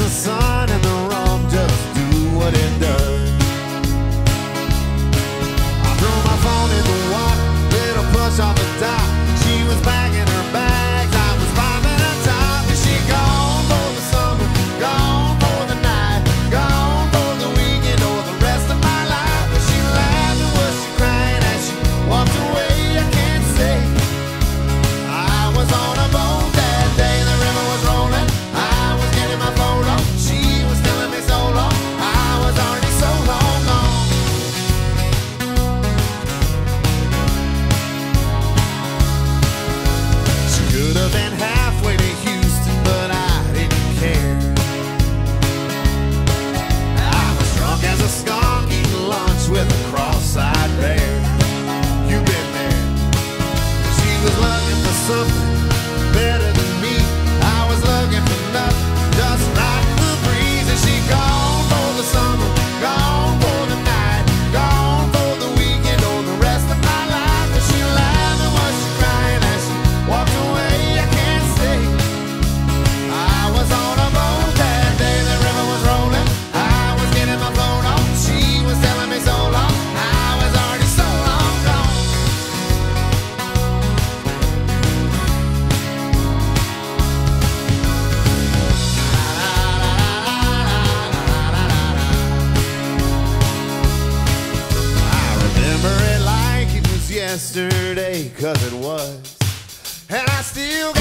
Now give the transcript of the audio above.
sun and the rum just do what it does. I threw my phone in the water, little push off the dock. She was packing her bags, I was climbing on top. And she gone for the summer, gone for the night, gone for the weekend or the rest of my life. Was she laughing, was she crying as she walked away? I can't say. I was on a boat that day, the river was rolling, I was getting my photo. She was telling me so long, I was already so long gone. She could have been halfway to Houston, but I didn't care. I was drunk as a skunk eating lunch with a cross-eyed bear. You've been there. She was looking for something better than me. I was looking for nothing, just riding the breeze. And she gone for the summer, gone for the night, gone for the weekend or the rest of my life. Was she laughing, was she crying as she walked away? I can't say. I was on a boat that day, the river was rolling, I was getting my photo. She was telling me so long, I was already so long gone. I remember it like it was yesterday, 'cause it was. And I still